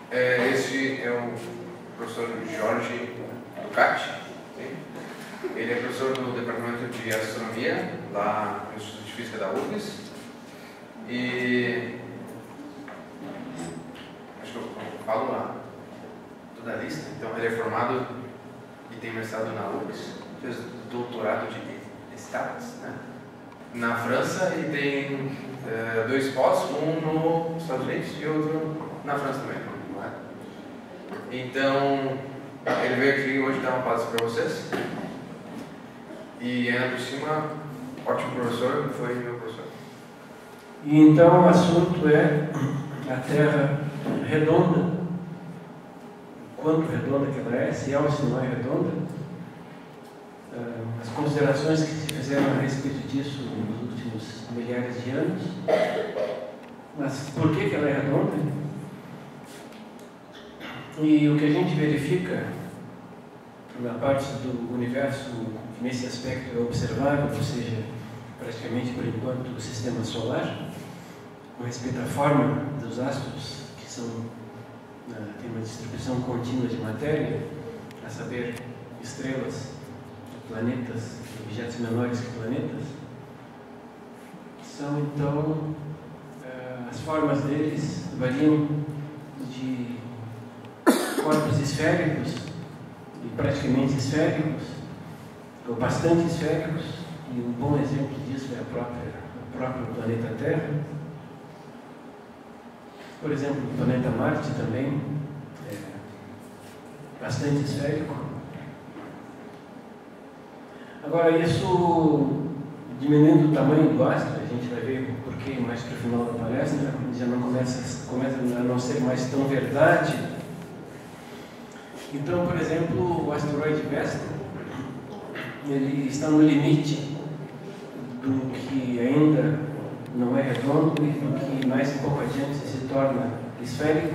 Este é o professor Jorge Ducati. Ele é professor do Departamento de Astronomia lá no Instituto de Física da UFRGS. E acho que eu falo toda a lista. Então, ele é formado e tem mestrado na UFRGS, fez doutorado de Estats, né, na França, e tem 2 pós, um nos Estados Unidos e outro na França também, não é? Então, ele veio aqui hoje dar uma palestra para vocês. E ainda por cima, ótimo professor, foi meu professor. E então o assunto é a Terra redonda. Quanto redonda que ela é, se é ou se não é redonda. As considerações que se fizeram a respeito disso nos últimos milhares de anos. Mas por que ela é redonda? E o que a gente verifica na parte do universo que nesse aspecto é observável, ou seja, praticamente por enquanto o sistema solar, com respeito à forma dos astros, que tem uma distribuição contínua de matéria, a saber, estrelas, planetas, objetos menores que planetas, são então, as formas deles variam de corpos esféricos e praticamente esféricos, ou bastante esféricos, e um bom exemplo disso é o próprio planeta Terra. Por exemplo, o planeta Marte também é bastante esférico. Agora, isso diminuindo o tamanho do astro, a gente vai ver o porquê mais para o final da palestra, já não começa a não ser mais tão verdade. Então, por exemplo, o asteroide Vesta, ele está no limite do que ainda não é redondo e do que mais um pouco adiante se torna esférico.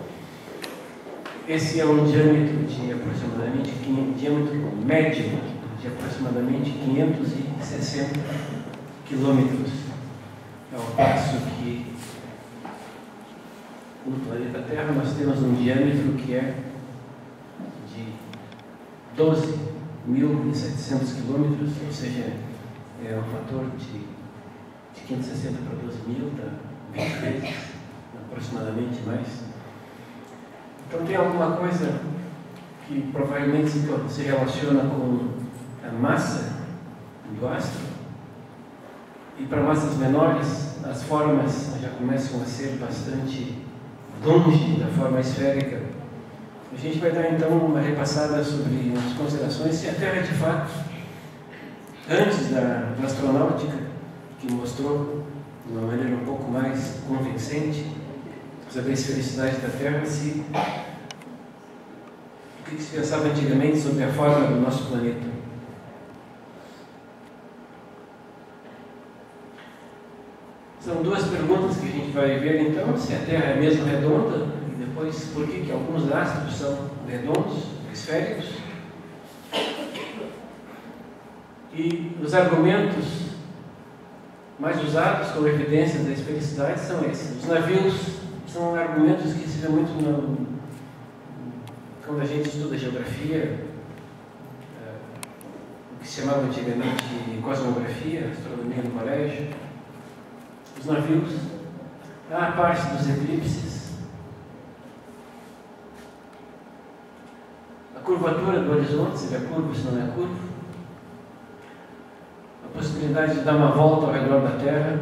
Esse é um diâmetro de aproximadamente, diâmetro médio de aproximadamente 560 quilômetros. Ao passo que no planeta Terra nós temos um diâmetro que é de 12.700 quilômetros, ou seja, é um fator de 560 para 12.000, dá 20 vezes, aproximadamente mais. Então tem alguma coisa que provavelmente se relaciona com a massa do astro, e para massas menores as formas já começam a ser bastante longe da forma esférica. A gente vai dar então uma repassada sobre as considerações se a Terra de fato, antes da astronáutica, que mostrou de uma maneira um pouco mais convincente sobre a esfericidade da Terra, o que se pensava antigamente sobre a forma do nosso planeta. São 2 perguntas que a gente vai ver então, se a Terra é mesmo redonda, e depois por que alguns astros são redondos, esféricos. E os argumentos mais usados como evidência da esfericidade são esses. Os navios são argumentos que se vê muito quando a gente estuda geografia, o que se chamava antigamente de cosmografia, astronomia no colégio. Os navios, a parte dos eclipses, a curvatura do horizonte, se é curvo, se não é curvo, a possibilidade de dar uma volta ao redor da Terra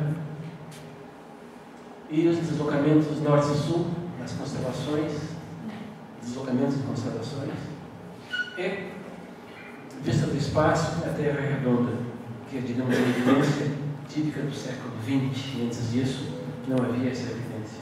e os deslocamentos norte e sul nas constelações, deslocamentos de constelações, e vista do espaço, a Terra é redonda, que é, digamos, a evidência típica do século XX. Antes disso, não havia essa evidência.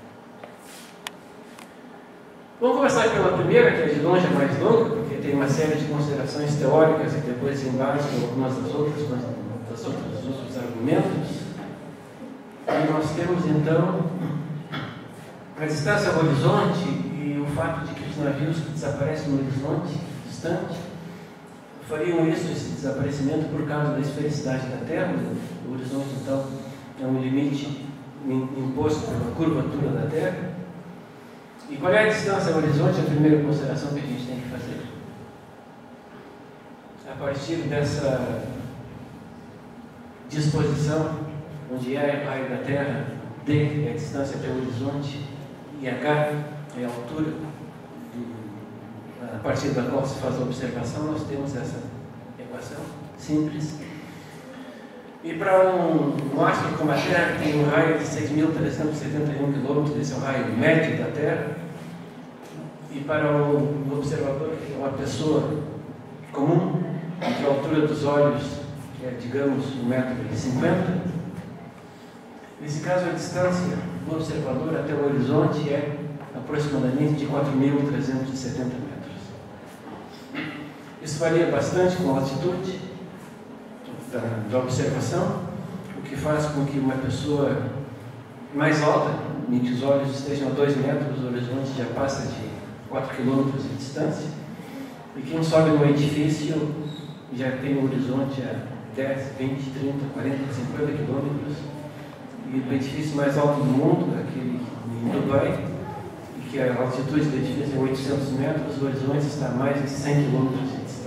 Vamos começar pela primeira, que é de longe a mais longa, porque tem uma série de considerações teóricas e depois se embasam algumas dos outros argumentos. E nós temos então a distância ao horizonte e o fato de que os navios que desaparecem no horizonte distante fariam isso, esse desaparecimento, por causa da esfericidade da Terra. O horizonte, então, é um limite imposto pela curvatura da Terra. E qual é a distância ao horizonte? A primeira consideração que a gente tem que fazer. A partir dessa disposição, onde E é o raio da Terra, D é a distância até o horizonte e H é a altura a partir da qual se faz a observação, nós temos essa equação simples. E para um astro como a Terra, que tem um raio de 6.371 km, esse é o raio médio da Terra, e para o observador, que é uma pessoa comum, que a altura dos olhos é, digamos, 1,50 m, nesse caso a distância do observador até o horizonte é aproximadamente de 4.370 metros. Isso varia bastante com a altitude da observação, o que faz com que uma pessoa mais alta, em que os olhos estejam a 2 metros, o horizonte já passa de 4 km de distância, e quem sobe no edifício já tem o horizonte a 10, 20, 30, 40, 50 km, e o edifício mais alto do mundo, aquele em Dubai, e que a altitude do edifício é 800 metros, o horizonte está a mais de 100 km de distância.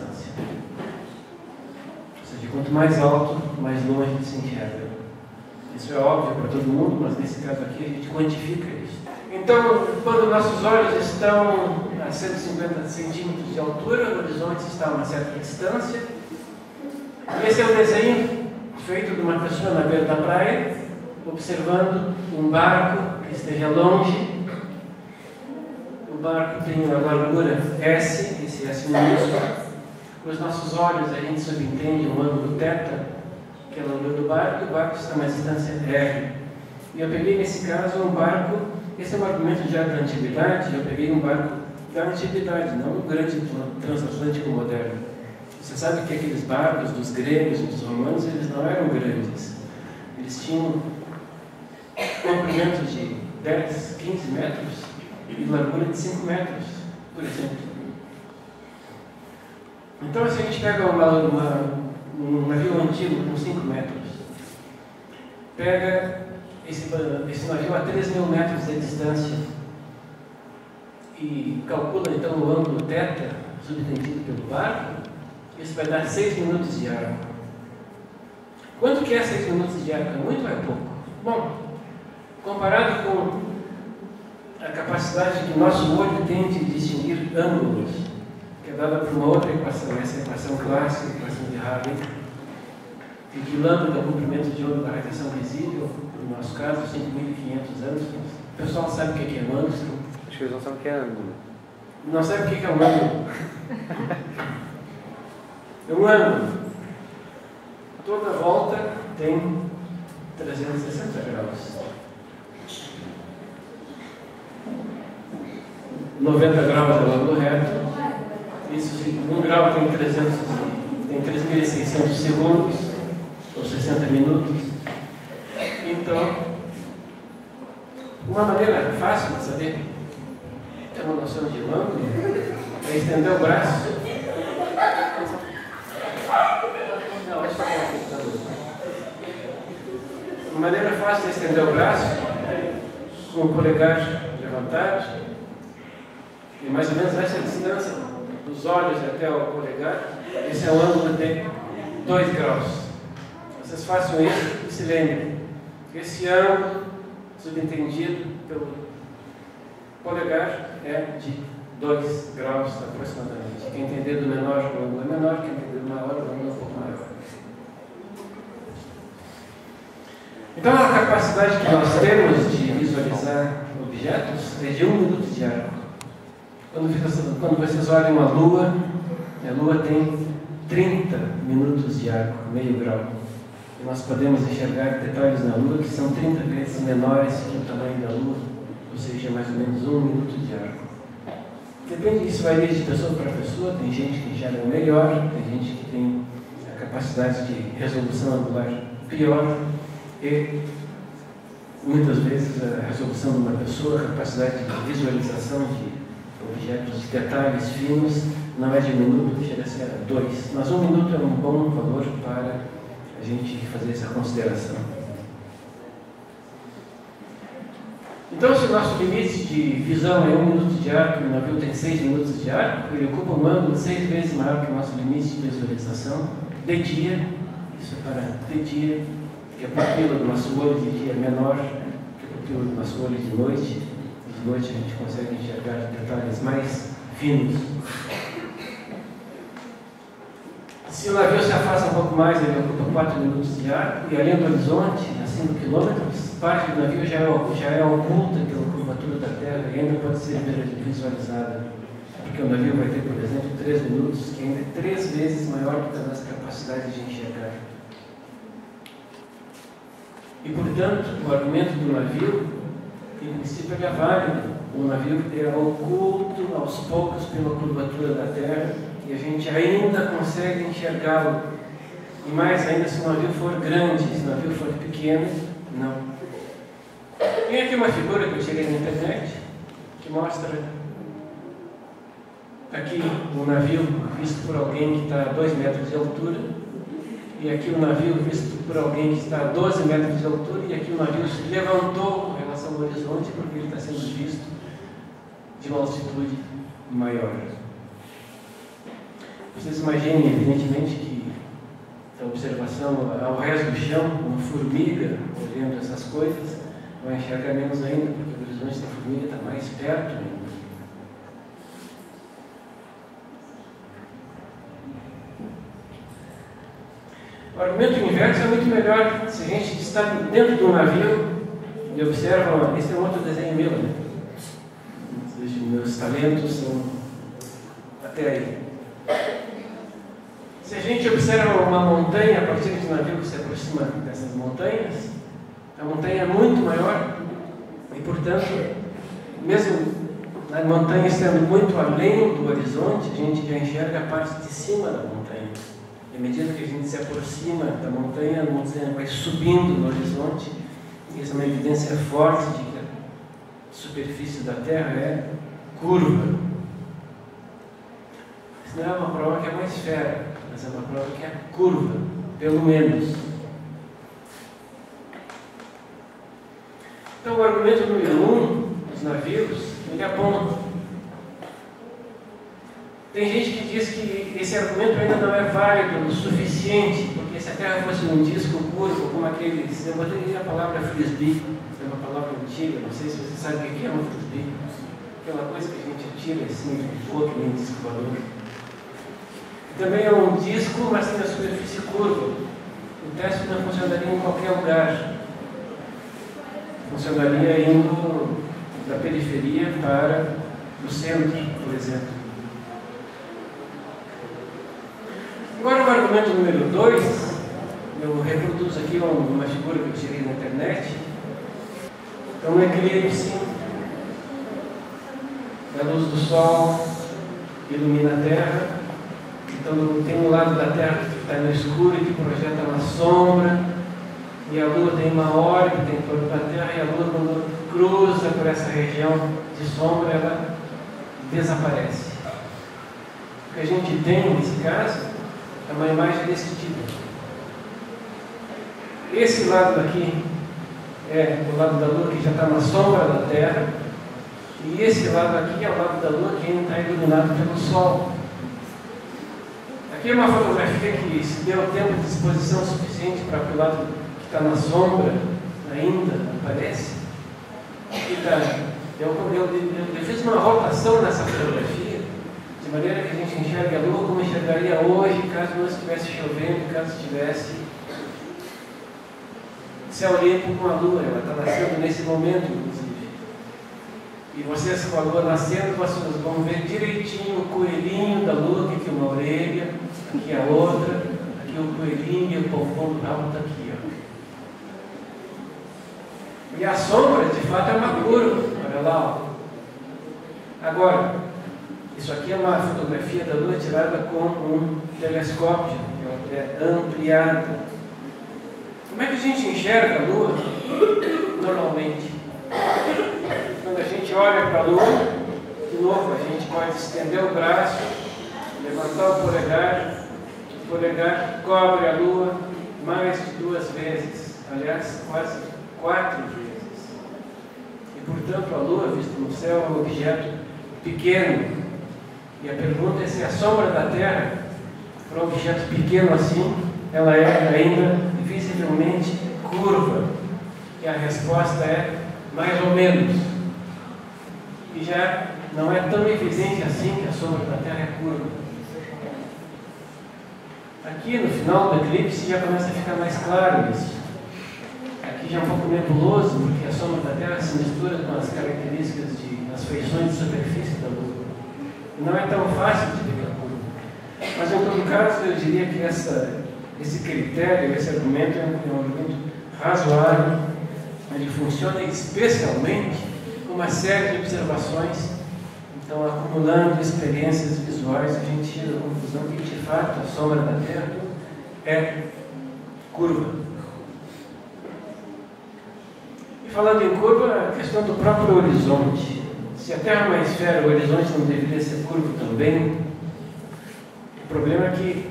Quanto mais alto, mais longe se enxerga. Isso é óbvio para todo mundo, mas nesse caso aqui a gente quantifica isso. Então, quando nossos olhos estão a 150 centímetros de altura, o horizonte está a uma certa distância. Esse é o desenho feito de uma pessoa na beira da praia, observando um barco que esteja longe. O barco tem uma largura S, esse S minúsculo. Com os nossos olhos a gente subentende um ângulo θ, que é a largura do barco, e o barco está a uma distância R. E eu peguei nesse caso um barco, esse é um argumento já da antiguidade, eu peguei um barco da antiguidade, não o grande transatlântico moderno. Você sabe que aqueles barcos dos gregos e dos romanos, eles não eram grandes. Eles tinham comprimento de 10, 15 metros e largura de 5 metros, por exemplo. Então, se a gente pega um navio antigo com 5 metros, pega esse navio a 3.000 metros de distância e calcula então o ângulo θ subtendido pelo barco, isso vai dar 6 minutos de arco. Quanto que é 6 minutos de arco? É muito ou é pouco? Bom, comparado com a capacidade que nosso olho tem de distinguir ângulos, que é dada por uma outra equação, essa equação clássica, a equação de Harvey, em que lambda é o comprimento de onda da radiação visível, no nosso caso, 5.500 anos. O pessoal sabe o que é um ângulo? Acho que eles não sabem o que é ângulo. Não sabe o que é um ângulo? É um ângulo. Toda volta tem 360 graus. 90 graus é o ângulo reto. Isso, 1 grau tem 3.600 segundos, ou 60 minutos. Então, uma maneira fácil de saber, ter uma noção de ângulo, é estender o braço. Não, isso é uma maneira fácil de estender o braço, com o polegar levantado, e mais ou menos essa distância dos olhos até o polegar, esse é o ângulo de 2 graus. Vocês façam isso e se lembrem. Esse ângulo, subentendido pelo polegar, é de 2 graus aproximadamente. Quem entender do menor, o ângulo é menor, quem entender do maior, o ângulo é um pouco maior. Então, a capacidade que nós temos de visualizar objetos é de 1 minuto de arco. Quando vocês olham a Lua tem 30 minutos de arco, meio grau. E nós podemos enxergar detalhes na Lua que são 30 vezes menores que o tamanho da Lua, ou seja, mais ou menos 1 minuto de arco. Depende, isso varia de pessoa para pessoa, tem gente que enxerga melhor, tem gente que tem a capacidade de resolução angular pior, e muitas vezes a resolução de uma pessoa, a capacidade de visualização de objetos, de detalhes finos, não é de 1 minuto, chega a ser 2. Mas 1 minuto é um bom valor para a gente fazer essa consideração. Então, se o nosso limite de visão é 1 minuto de arco e o navio tem 6 minutos de arco, ele ocupa um ângulo 6 vezes maior que o nosso limite de visualização de dia. Isso é para de dia, que a pupila do nosso olho de dia é menor que a pupila do nosso olho de noite. De noite a gente consegue enxergar detalhes mais finos. Se o navio se afasta um pouco mais, ele ocupa 4 minutos de arco, e além do horizonte, a 5 quilômetros, parte do navio já é oculta pela curvatura da Terra e ainda pode ser visualizada. Porque o navio vai ter, por exemplo, 3 minutos, que ainda é 3 vezes maior do que a nossa capacidade de enxergar. E, portanto, o argumento do navio, em princípio, ele é válido. O navio é oculto aos poucos pela curvatura da Terra e a gente ainda consegue enxergá-lo. E mais ainda se o navio for grande, se o navio for pequeno, não. Tem aqui uma figura que eu tirei na internet que mostra aqui o navio visto por alguém que está a 2 metros de altura, e aqui o navio visto por alguém que está a 12 metros de altura, e aqui o navio se levantou em relação ao horizonte porque ele está sendo visto de uma altitude maior. Vocês imaginem, evidentemente, que a observação ao resto do chão, uma formiga olhando essas coisas, vai enxergar menos ainda, porque o horizonte da formiga está mais perto ainda. O argumento inverso é muito melhor. Se a gente está dentro de um navio e observa, esse é um outro desenho meu, né? Os meus talentos são até aí. Se a gente observa uma montanha a partir de um navio que se aproxima dessas montanhas, a montanha é muito maior e, portanto, mesmo a montanha estando muito além do horizonte, a gente já enxerga a parte de cima da montanha. E à medida que a gente se aproxima da montanha, a montanha vai subindo no horizonte, e essa é uma evidência forte de que a superfície da Terra é curva. Isso não é uma prova que é uma esfera, mas é uma prova que é curva, pelo menos. Então, o argumento número 1 dos navios, ele aponta. Tem gente que diz que esse argumento ainda não é válido o suficiente, porque se a Terra fosse um disco curvo, como aqueles... Eu botei a palavra frisbee, é uma palavra antiga, não sei se você sabe o que é um frisbee. Aquela coisa que a gente atira assim, um pouco em disco voador. Também é um disco, mas tem a superfície curva. O teste não funcionaria em qualquer lugar. Funcionaria indo da periferia para o centro, por exemplo. Agora, o argumento número 2, eu reproduzo aqui uma figura que eu tirei na internet. É um eclipse. A luz do Sol ilumina a Terra. Então, tem um lado da Terra que está no escuro e que projeta uma sombra, e a Lua tem uma órbita em torno da Terra, e a Lua, quando cruza por essa região de sombra, ela desaparece. O que a gente tem, nesse caso, é uma imagem desse tipo. Esse lado daqui é o lado da Lua que já está na sombra da Terra, e esse lado aqui é o lado da Lua que ainda está iluminado pelo Sol. Aqui é uma fotografia que se deu tempo de exposição suficiente para que o lado que está na sombra ainda aparece. Eu fiz uma rotação nessa fotografia, de maneira que a gente enxergue a Lua como enxergaria hoje, caso não estivesse chovendo, caso estivesse céu limpo com a Lua. Ela está nascendo nesse momento, inclusive. E vocês, com a Lua nascendo, vocês vão ver direitinho o coelhinho da Lua, aqui uma orelha, aqui a outra, aqui o coelhinho e o pompom do rabo está aqui, ó. E a sombra, de fato, é uma curva, olha lá, ó. Agora, isso aqui é uma fotografia da Lua tirada com um telescópio, que é ampliado. Como é que a gente enxerga a Lua normalmente? Quando a gente olha para a Lua, de novo, a gente pode estender o braço, levantar o polegar cobre a Lua mais de 2 vezes, aliás, quase 4 vezes. E e, portanto, a Lua, vista no céu, é um objeto pequeno. E a pergunta é se a sombra da Terra, para um objeto pequeno assim, ela é ainda visivelmente curva. E a resposta é mais ou menos. E já não é tão evidente assim que a sombra da Terra é curva. Aqui no final do eclipse já começa a ficar mais claro isso. Aqui já é um pouco nebuloso, porque a sombra da Terra se mistura com as características das feições de superfície da Lua. E não é tão fácil de ver a curva. Mas em todo caso, eu diria que esse critério, esse argumento é um argumento razoável. Ele funciona especialmente com uma série de observações. Então, acumulando experiências visuais, a gente chega à conclusão que, de fato, a sombra da Terra é curva. E falando em curva, a questão do próprio horizonte. Se a Terra é uma esfera, o horizonte não deveria ser curvo também. O problema é que,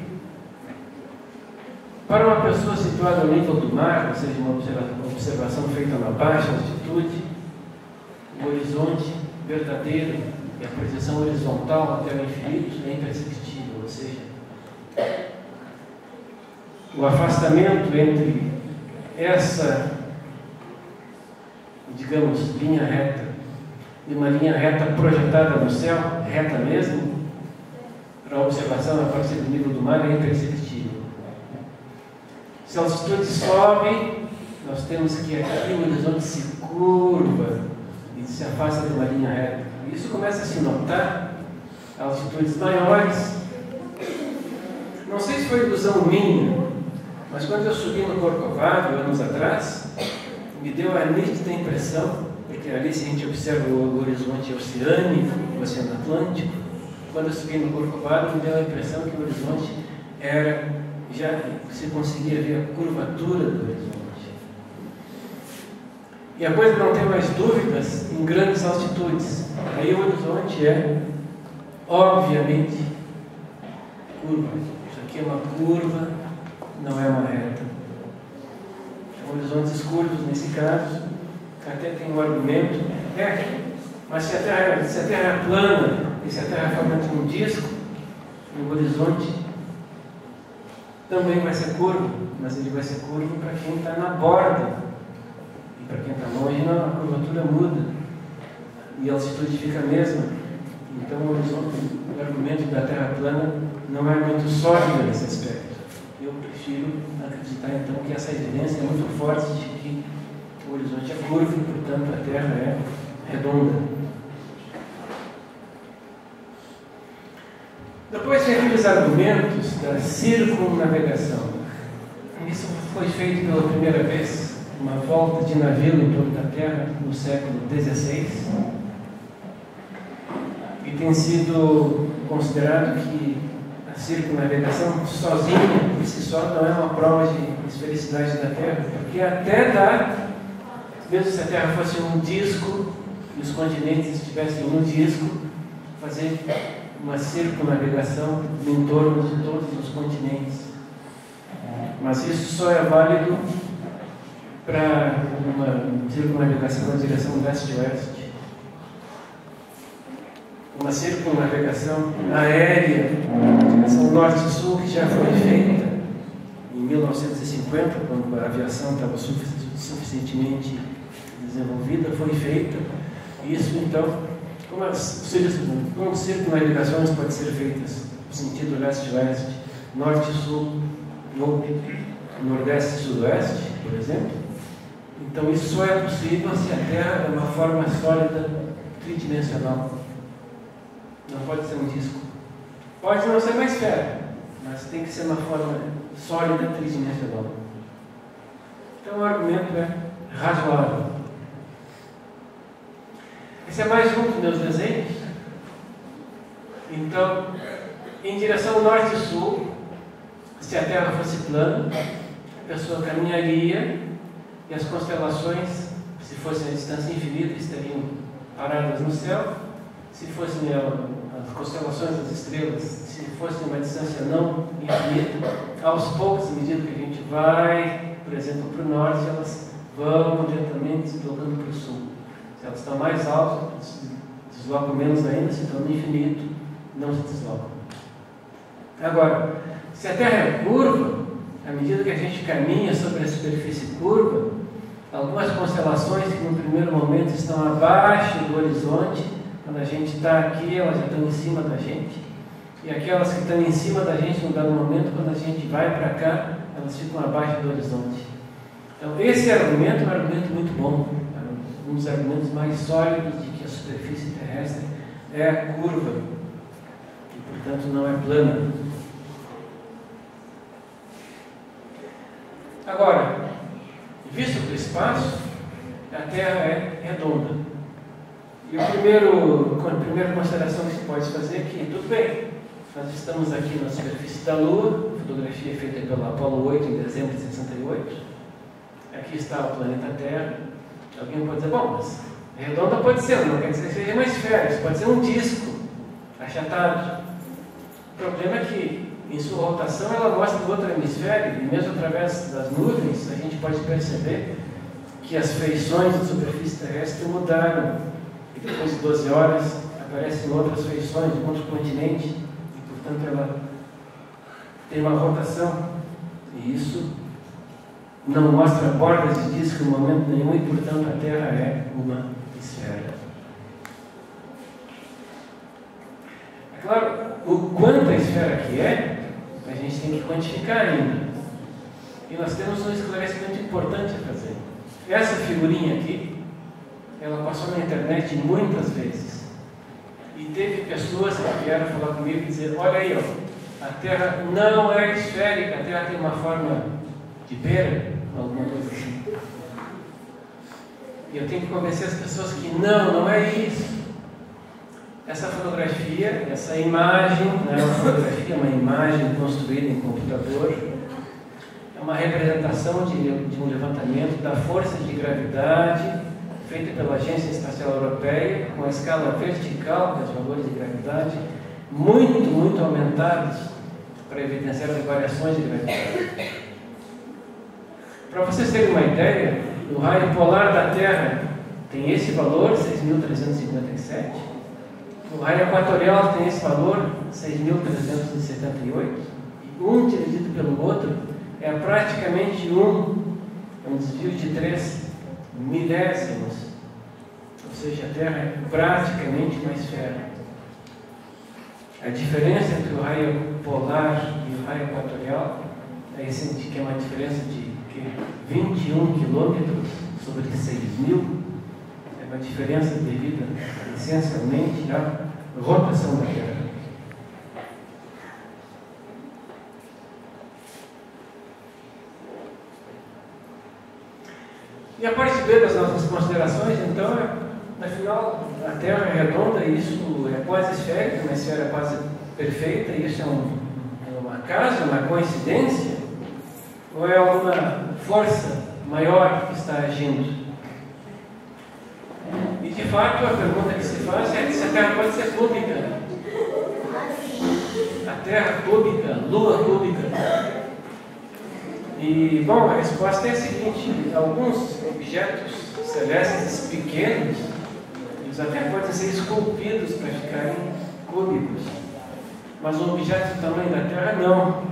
para uma pessoa situada ao nível do mar, ou seja, uma observação feita na baixa altitude, o horizonte verdadeiro e a projeção horizontal até o infinito é imperceptível, ou seja, o afastamento entre essa, digamos, linha reta e uma linha reta projetada no céu, reta mesmo, para a observação a partir do nível do mar é imperceptível. Se a altitude sobe, nós temos que aqui o horizonte se curva e se afasta de uma linha reta. Isso começa a se notar a altitudes maiores. Não sei se foi ilusão minha, mas quando eu subi no Corcovado, anos atrás, me deu a nítida impressão, porque ali se a gente observa o horizonte oceânico, o Oceano Atlântico, quando eu subi no Corcovado, me deu a impressão que o horizonte já se conseguia ver a curvatura do horizonte. E a coisa não tem mais dúvidas em grandes altitudes. Aí o horizonte é, obviamente, curva. Isso aqui é uma curva, não é uma reta. Então, horizontes curvos, nesse caso, até tem um argumento. Mas se a Terra é plana e se a Terra é formada de um disco, o horizonte também vai ser curvo, mas ele vai ser curvo para quem está na borda. E para quem está longe, não, a curvatura muda. E a altitude fica a mesma. Então o argumento da Terra plana não é muito sólido nesse aspecto. Eu prefiro acreditar então que essa evidência é muito forte de que o horizonte é curvo e, portanto, a Terra é redonda. Depois vem aqueles argumentos da circunnavegação. Isso foi feito pela primeira vez, uma volta de navio em torno da Terra no século XVI, e tem sido considerado que a circunnavegação sozinha, por si só, não é uma prova de esfericidade da Terra, porque até dá, mesmo se a Terra fosse um disco e os continentes estivessem no disco, fazer uma circunnavegação em torno de todos os continentes. Mas isso só é válido para uma circunnavegação na direção leste-oeste. Uma circunnavegação aérea na direção norte-sul, que já foi feita em 1950, quando a aviação estava suficientemente desenvolvida, foi feita. Isso, então, como circunnavegações podem ser feitas no sentido leste-oeste, norte-sul ou nordeste-sudoeste, por exemplo. Então isso só é possível se a Terra é uma forma sólida tridimensional. Não pode ser um disco. Pode não ser uma esfera, mas tem que ser uma forma sólida tridimensional. Então o argumento é razoável. Esse é mais um dos meus desenhos. Então, em direção norte-sul, se a Terra fosse plana, a pessoa caminharia e as constelações, se fossem a distância infinita, estariam paradas no céu. Se fossem as constelações das estrelas, se fossem uma distância não infinita, aos poucos, à medida que a gente vai, por exemplo, para o norte, elas vão lentamente se deslocando para o sul. Se elas estão mais altas, se deslocam menos ainda. Se estão no infinito, não se deslocam. Agora, se a Terra é curva, à medida que a gente caminha sobre a superfície curva, algumas constelações que no primeiro momento estão abaixo do horizonte, quando a gente está aqui, elas já estão em cima da gente. E aquelas que estão em cima da gente, no dado momento, quando a gente vai para cá, elas ficam abaixo do horizonte. Então, esse argumento é um argumento muito bom. É um dos argumentos mais sólidos de que a superfície terrestre é curva. E, portanto, não é plana. Agora, visto do espaço, a Terra é redonda. E a primeira consideração que se pode fazer é que, tudo bem, nós estamos aqui na superfície da Lua, a fotografia feita pelo Apollo 8 em dezembro de 68. Aqui está o planeta Terra. Alguém pode dizer, bom, mas redonda pode ser, não quer dizer que seja uma esfera, isso pode ser um disco achatado. O problema é que, em sua rotação, ela mostra o outro hemisfério, e mesmo através das nuvens, a gente pode perceber que as feições da superfície terrestre mudaram. E depois de 12 horas, aparecem outras feições, um outro continente, e, portanto, ela tem uma rotação. E isso não mostra bordas de disco em momento nenhum, e, portanto, a Terra é uma esfera. É claro, o quanto a esfera que é, a gente tem que quantificar ainda. E nós temos um esclarecimento importante a fazer. Essa figurinha aqui, ela passou na internet muitas vezes. E teve pessoas que vieram falar comigo e dizer, olha aí, ó, a Terra não é esférica, a Terra tem uma forma de pera, alguma coisa assim. E eu tenho que convencer as pessoas que não é isso. Essa fotografia, essa imagem, não é uma fotografia, é uma imagem construída em computador, é uma representação de um levantamento da força de gravidade feita pela Agência Espacial Europeia, com a escala vertical dos valores de gravidade, muito aumentados para evidenciar as variações de gravidade. Para vocês terem uma ideia, o raio polar da Terra tem esse valor, 6.357. O raio equatorial tem esse valor, 6.378. Um dividido pelo outro é praticamente um desvio de 3 milésimos. Ou seja, a Terra é praticamente uma esfera. A diferença entre o raio polar e o raio equatorial é que é uma diferença de 21 quilômetros sobre 6.000. É uma diferença devida essencialmente à rotação da Terra. E a parte B das nossas considerações, então, afinal, a Terra é redonda e isso é quase esférica, uma esfera quase perfeita, e isso é um acaso, uma coincidência? Ou é alguma força maior que está agindo? E, de fato, a pergunta que se faz é se a Terra pode ser cúbica. A Terra cúbica, Lua cúbica. E, bom, a resposta é a seguinte: alguns objetos celestes pequenos, eles até podem ser esculpidos para ficarem cúbicos, mas um objeto do tamanho da Terra não.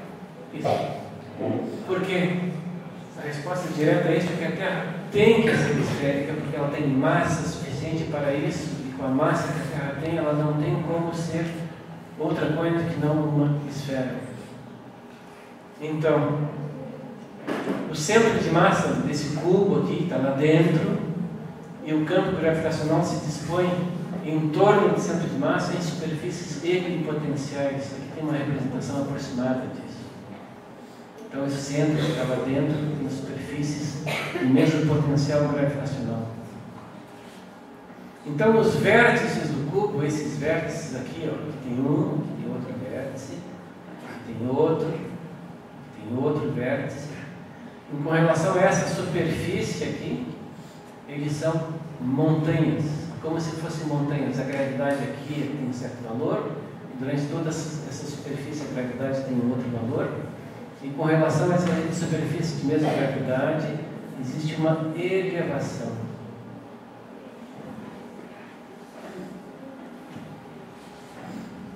Por quê? A resposta direta é isso, que a Terra tem que ser esférica, porque ela tem massa suficiente para isso, e com a massa que a Terra tem, ela não tem como ser outra coisa que não uma esfera. Então, o centro de massa desse cubo aqui está lá dentro, e o campo gravitacional se dispõe em torno do centro de massa em superfícies equipotenciais. Aqui tem uma representação aproximada disso. Então, esse centro está lá dentro, tem superfícies do mesmo potencial gravitacional. Então, os vértices do cubo, esses vértices aqui, ó, tem um, tem outro vértice, tem outro vértice. E com relação a essa superfície aqui, eles são montanhas, como se fossem montanhas. A gravidade aqui tem um certo valor, e durante toda essa superfície a gravidade tem um outro valor. E com relação a essa superfície de mesma gravidade, existe uma elevação.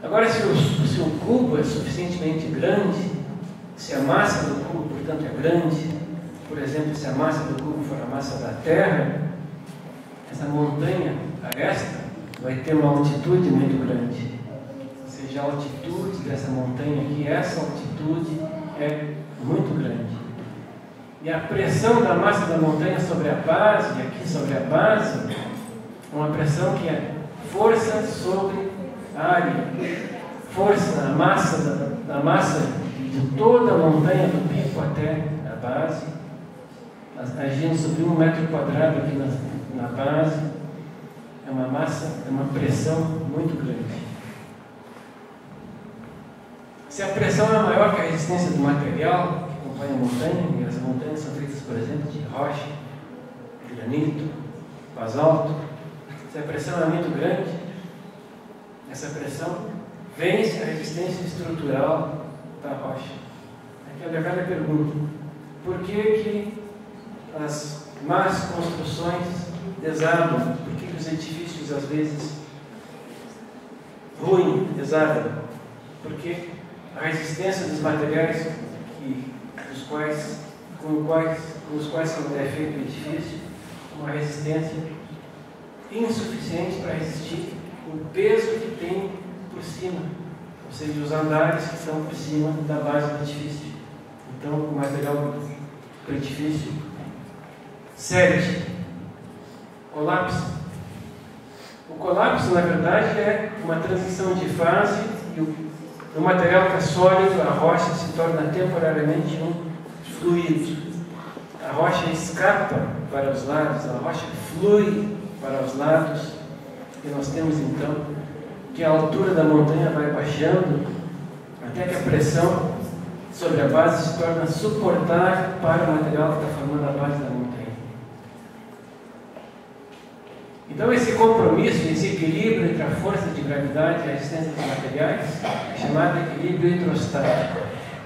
Agora, se o cubo é suficientemente grande, se a massa do cubo, portanto, é grande, por exemplo, se a massa do cubo for a massa da Terra, essa montanha, esta, vai ter uma altitude muito grande. Ou seja, a altitude dessa montanha aqui, essa altitude é muito grande. E a pressão da massa da montanha sobre a base, aqui sobre a base, é uma pressão que é força sobre área, força, a massa da massa de toda a montanha, do pico até a base, agindo sobre 1 metro quadrado aqui na base, é uma massa, é uma pressão muito grande. Se a pressão é maior que a resistência do material que acompanha a montanha, e as montanhas são feitas, por exemplo, de rocha, granito, basalto, se a pressão é muito grande, essa pressão vence a resistência estrutural da rocha. Aqui é a velha pergunta: por que as más construções desabam? Por que os edifícios, às vezes, ruins, desabam? Porque a resistência dos materiais com os quais é feito o edifício, uma resistência insuficiente para resistir o peso que tem por cima, ou seja, os andares que estão por cima da base do edifício. Então, o material do edifício cede, colapsa. O colapso, na verdade, é uma transição de fase e o material que é sólido, a rocha, se torna temporariamente um fluido. A rocha escapa para os lados, a rocha flui para os lados, e nós temos então que a altura da montanha vai baixando até que a pressão sobre a base se torna suportável para o material que está formando a base da montanha. Então, esse compromisso, esse equilíbrio entre a força de gravidade e a resistência dos materiais é chamado de equilíbrio hidrostático.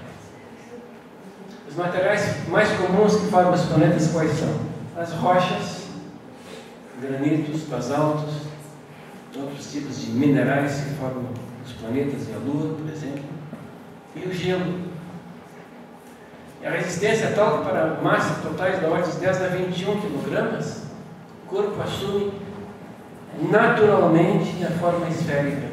Os materiais mais comuns que formam os planetas quais são? As rochas, granitos, basaltos, outros tipos de minerais que formam os planetas e a Lua, por exemplo, e o gelo. E a resistência é tal que para massas totais da ordem de 10 a 21 kg, o corpo assume naturalmente a forma esférica.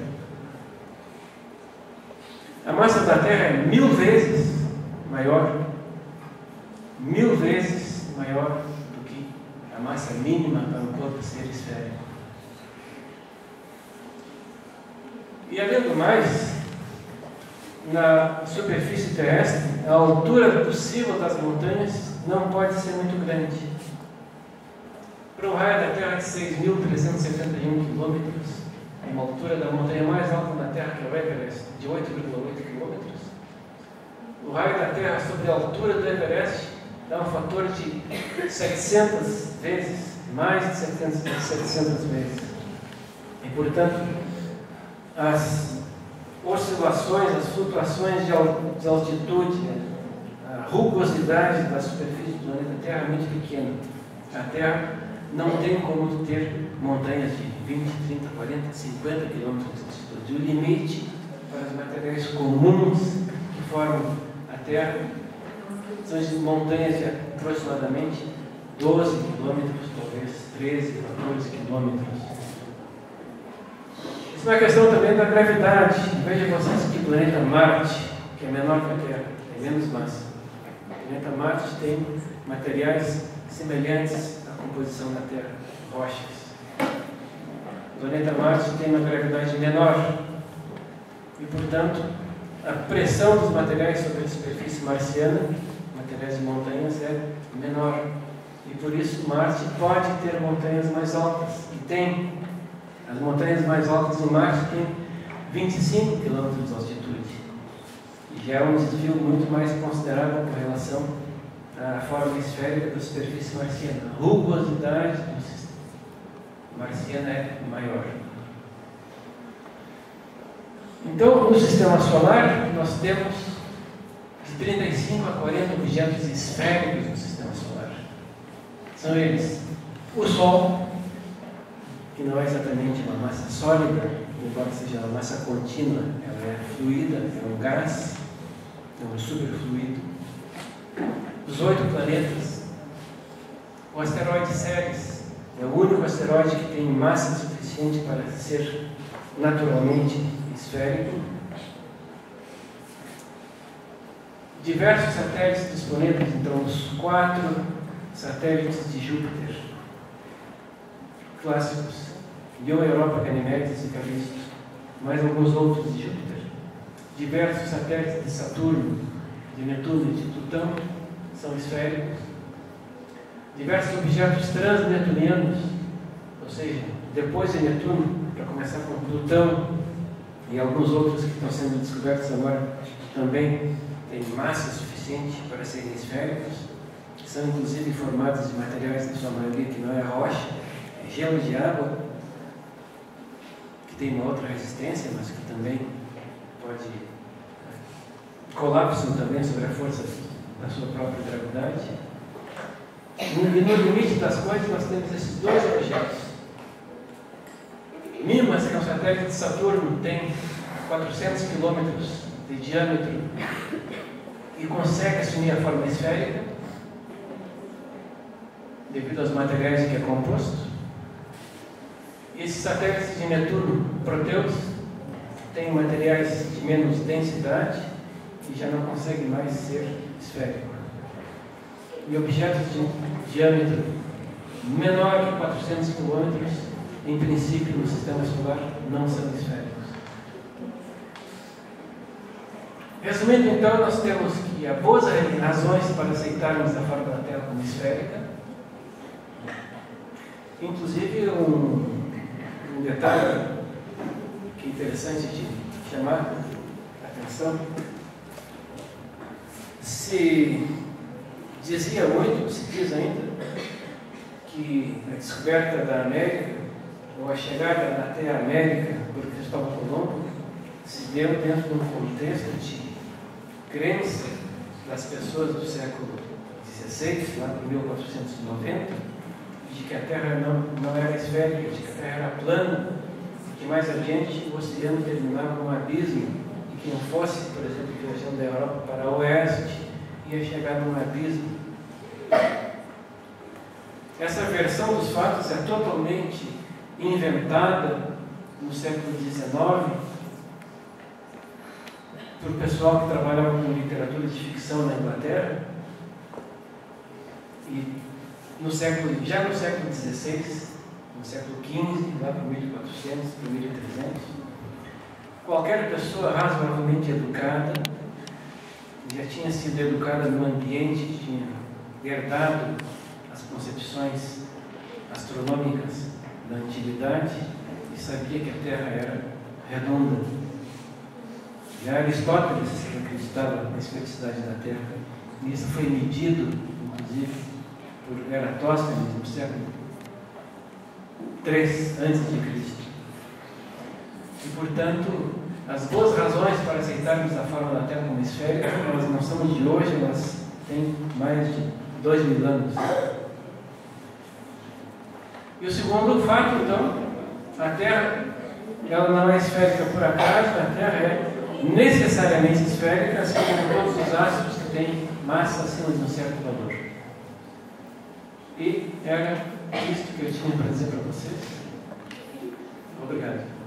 A massa da Terra é 1000 vezes maior, 1000 vezes maior do que a massa mínima para um corpo ser esférico. E além do mais, na superfície terrestre, a altura possível das montanhas não pode ser muito grande. Para um raio da Terra de 6.371 km, uma altura da montanha mais alta na Terra, que é o Everest, de 8,8 km, o raio da Terra sobre a altura do Everest dá um fator de 700 vezes, mais de 700 vezes. E, portanto, as oscilações, as flutuações de altitude, a rugosidade da superfície do planeta Terra é muito pequena. A Terra não tem como ter montanhas de 20, 30, 40, 50 km de altitude. O limite para os materiais comuns que formam a Terra são de montanhas de aproximadamente 12 km, talvez 13, 14 km. Isso é uma questão também da gravidade. Vejam vocês que o planeta Marte, que é menor que a Terra, tem menos massa. O planeta Marte tem materiais semelhantes à composição da Terra, rochas. O planeta Marte tem uma gravidade menor e, portanto, a pressão dos materiais sobre a superfície marciana, materiais de montanhas, é menor. E por isso Marte pode ter montanhas mais altas. E tem. As montanhas mais altas em Marte têm 25 km de altitude. E já é um desvio muito mais considerável com relação à forma esférica da superfície marciana. A rugosidade do sistema marciano é maior. Então, no sistema solar, nós temos de 35 a 40 objetos esféricos no sistema solar. São eles: o Sol, que não é exatamente uma massa sólida, embora seja uma massa contínua, ela é fluida, é um gás, é um superfluido. Os 8 planetas, o asteroide Ceres é o único asteroide que tem massa suficiente para ser naturalmente esférico. Diversos satélites dos planetas, então os 4 satélites de Júpiter clássicos, Io, Europa, Ganymedes e Callisto, mais alguns outros de Júpiter. Diversos satélites de Saturno, de Netuno e de Plutão são esféricos. Diversos objetos transnetunianos, ou seja, depois de Netuno, para começar com Plutão e alguns outros que estão sendo descobertos agora, também têm massa suficiente para serem esféricos. São inclusive formados de materiais, na sua maioria, que não é rocha, é gelo de água, que tem uma outra resistência, mas que também pode colapsam também sobre a força da sua própria gravidade. E no limite das coisas nós temos esses 2 objetos. Mimas, que é um satélite de Saturno, tem 400 quilômetros de diâmetro e consegue assumir a forma esférica devido aos materiais em que é composto. E esses satélites de Netuno, Proteus, têm materiais de menos densidade e já não consegue mais ser esférico. E objetos de diâmetro menor que 400 km, em princípio, no sistema solar, não são esféricos. Resumindo, então, nós temos que há boas razões para aceitarmos a forma da Terra como esférica. Inclusive, um detalhe que é interessante de chamar a atenção. Se dizia muito, se diz ainda, que a descoberta da América, ou a chegada até a América por Cristóvão Colombo, se deu dentro de um contexto de crença das pessoas do século XVI, lá por 1490, de que a Terra não era esférica, de que a Terra era plana, que mais adiante o oceano terminava num abismo, e que não fosse, por exemplo, viajando da Europa para o oeste, ia chegar num abismo. Essa versão dos fatos é totalmente inventada no século XIX por pessoal que trabalhava com literatura de ficção na Inglaterra, e já no século XVI, no século XV, lá por 1400, por 1300, qualquer pessoa razoavelmente educada, já tinha sido educada no ambiente, tinha herdado as concepções astronômicas da antiguidade e sabia que a Terra era redonda. Já Aristóteles acreditava na esfericidade da Terra, e isso foi medido, inclusive, por Eratóstenes no século III a.C. E, portanto, as boas razões para aceitarmos a forma da Terra como esférica, elas não são de hoje, elas têm mais de 2000 anos. E o segundo fato, então, a Terra, ela não é esférica por acaso, a Terra é necessariamente esférica, assim como todos os astros que têm massa acima de um certo valor. E era isto que eu tinha para dizer para vocês. Obrigado.